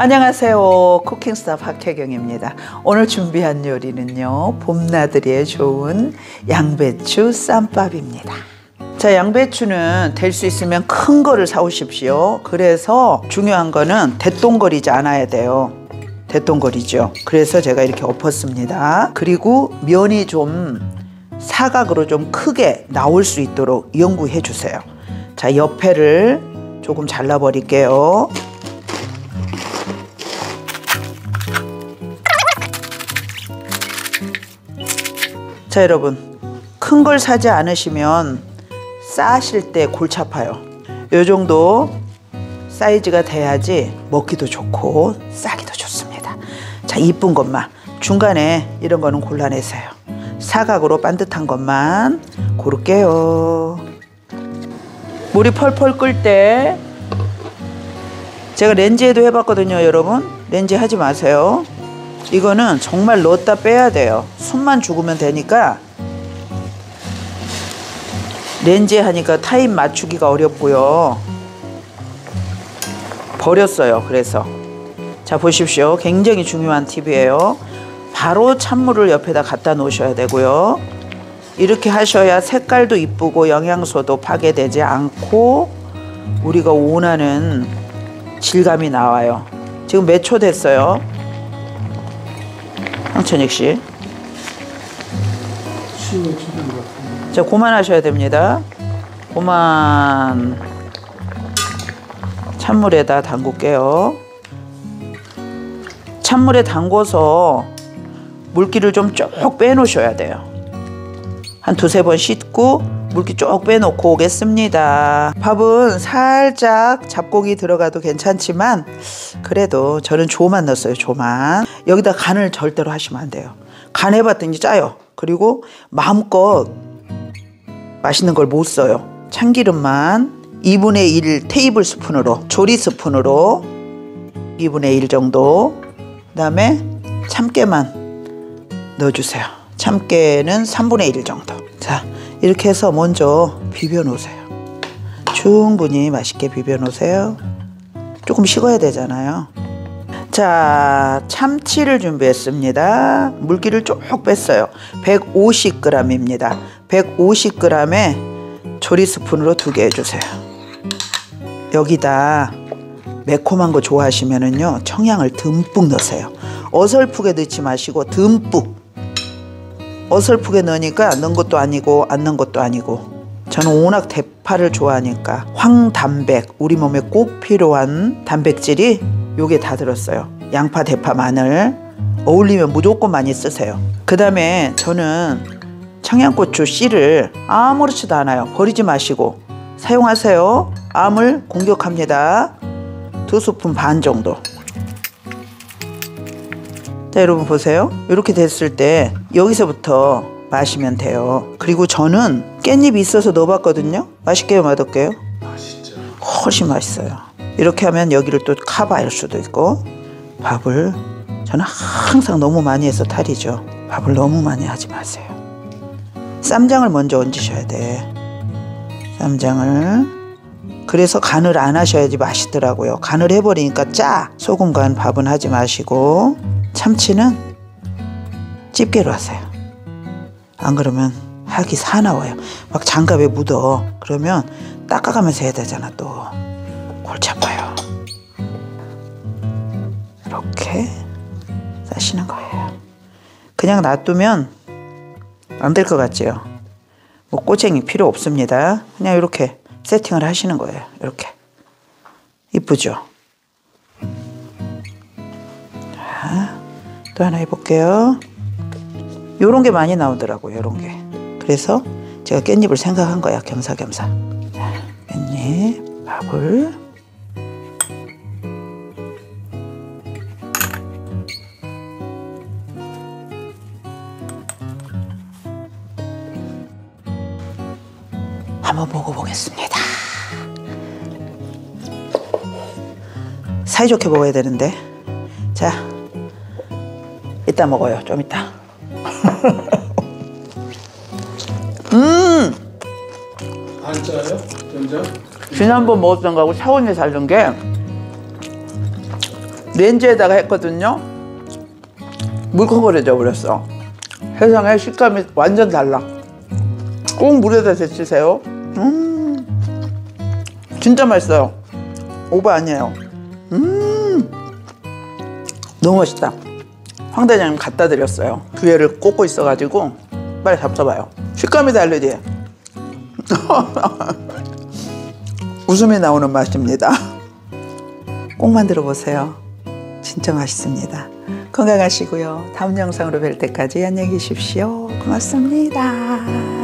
안녕하세요. 쿠킹스타 박혜경입니다. 오늘 준비한 요리는요, 봄나들이에 좋은 양배추 쌈밥입니다. 자, 양배추는 될 수 있으면 큰 거를 사오십시오. 그래서 중요한 거는 대똥거리지 않아야 돼요. 대똥거리죠. 그래서 제가 이렇게 엎었습니다. 그리고 면이 좀 사각으로 좀 크게 나올 수 있도록 연구해 주세요. 자, 옆에를 조금 잘라 버릴게요. 자, 여러분, 큰 걸 사지 않으시면 싸실 때 골치 아파요. 요 정도 사이즈가 돼야지 먹기도 좋고 싸기도 좋습니다. 자, 이쁜 것만, 중간에 이런 거는 골라내세요. 사각으로 반듯한 것만 고를게요. 물이 펄펄 끓을 때, 제가 렌즈에도 해봤거든요. 여러분, 렌즈 하지 마세요. 이거는 정말 넣었다 빼야 돼요. 숨만 죽으면 되니까. 렌즈에 하니까 타임 맞추기가 어렵고요. 버렸어요. 그래서 자, 보십시오. 굉장히 중요한 팁이에요. 바로 찬물을 옆에다 갖다 놓으셔야 되고요. 이렇게 하셔야 색깔도 이쁘고 영양소도 파괴되지 않고 우리가 원하는 질감이 나와요. 지금 몇 초 됐어요? 황천익 씨. 자, 그만하셔야 됩니다. 그만. 찬물에다 담글게요. 찬물에 담궈서 물기를 좀 쭉 빼놓으셔야 돼요. 한 두세 번 씻고 물기 쭉 빼놓고 오겠습니다. 밥은 살짝 잡곡이 들어가도 괜찮지만 그래도 저는 조만 넣었어요. 조만. 여기다 간을 절대로 하시면 안 돼요. 간 해봤더니 짜요. 그리고 마음껏 맛있는 걸 못 써요. 참기름만 2분의 1 테이블 스푼으로, 조리 스푼으로 2분의 1 정도. 그 다음에 참깨만 넣어주세요. 참깨는 3분의 1 정도. 자, 이렇게 해서 먼저 비벼 놓으세요. 충분히 맛있게 비벼 놓으세요. 조금 식어야 되잖아요. 자, 참치를 준비했습니다. 물기를 쭉 뺐어요. 150g입니다. 150g에 조리 스푼으로 2개 해주세요. 여기다 매콤한 거 좋아하시면은요, 청양을 듬뿍 넣으세요. 어설프게 넣지 마시고 듬뿍. 어설프게 넣으니까 넣은 것도 아니고 안 넣은 것도 아니고. 저는 워낙 대파를 좋아하니까 황단백, 우리 몸에 꼭 필요한 단백질이 요게 다 들었어요. 양파, 대파, 마늘 어울리면 무조건 많이 쓰세요. 그 다음에 저는 청양고추 씨를 아무렇지도 않아요. 버리지 마시고 사용하세요. 암을 공격합니다. 2스푼 반 정도. 자, 여러분 보세요. 이렇게 됐을 때 여기서부터 마시면 돼요. 그리고 저는 깻잎이 있어서 넣어봤거든요. 맛있게요, 맛없게요? 맛있죠. 훨씬 맛있어요. 이렇게 하면 여기를 또 커버할 수도 있고. 밥을 저는 항상 너무 많이 해서 탈이죠. 밥을 너무 많이 하지 마세요. 쌈장을 먼저 얹으셔야 돼. 쌈장을. 그래서 간을 안 하셔야지 맛있더라고요. 간을 해버리니까 짜. 소금 간 밥은 하지 마시고. 참치는 집게로 하세요. 안 그러면 하기 사나워요. 막 장갑에 묻어. 그러면 닦아가면서 해야 되잖아. 또 골치 아파요. 이렇게 싸시는 거예요. 그냥 놔두면 안 될 것 같지요? 뭐 꼬쟁이 필요 없습니다. 그냥 이렇게 세팅을 하시는 거예요. 이렇게. 이쁘죠? 자, 또 하나 해볼게요. 요런 게 많이 나오더라고요. 요런 게. 그래서 제가 깻잎을 생각한 거야. 겸사겸사. 자, 깻잎, 밥을. 한번 먹어보겠습니다. 사이좋게 먹어야 되는데. 자, 이따 먹어요. 좀 이따. 안 짜요? 전자? 지난번 먹었던 거하고 차원이 다른 게 렌즈에다가 했거든요. 물컹거려져 버렸어. 세상에 식감이 완전 달라. 꼭 물에다 데치세요. 진짜 맛있어요. 오버 아니에요. 너무 맛있다. 황 대장님 갖다 드렸어요. 기회를 꽂고 있어가지고 빨리 잡숴봐요. 식감이 다르지? 웃음이 나오는 맛입니다. 꼭 만들어 보세요. 진짜 맛있습니다. 건강하시고요. 다음 영상으로 뵐 때까지 안녕히 계십시오. 고맙습니다.